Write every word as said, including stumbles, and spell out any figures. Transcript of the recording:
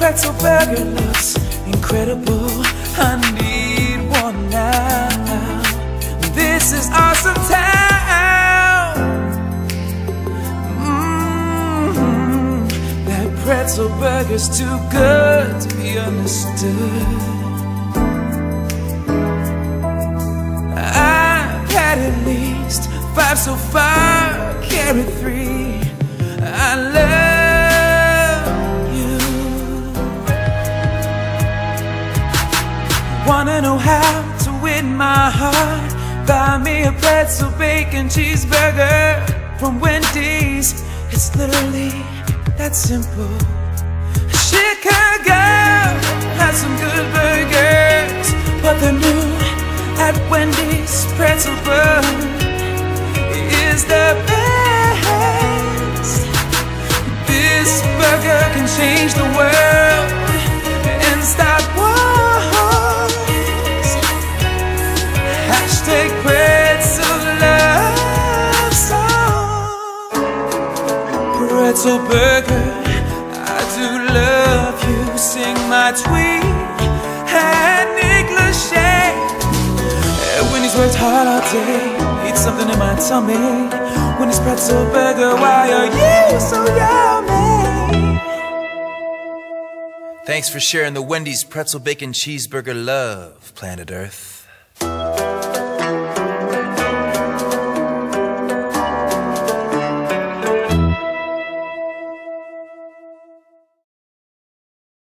pretzel burger looks incredible. I need one now. This is awesome town. Mm-hmm. That pretzel burger's too good to be understood. I've had at least five so far, carry three. I love you. Wanna know how to win my heart? Buy me a pretzel bacon cheeseburger from Wendy's. It's literally that simple. Chicago has some good burgers, but the new at Wendy's pretzel bun is the best. This burger can change the world and stop wars. Hashtag pretzel love song. Pretzel burger, I do love you. Sing my tweet at Nick Lachey. Wendy's worked hard all day, eat something in my tummy. Wendy's pretzel burger, why are you so yummy? Thanks for sharing the Wendy's pretzel bacon cheeseburger love, planet Earth.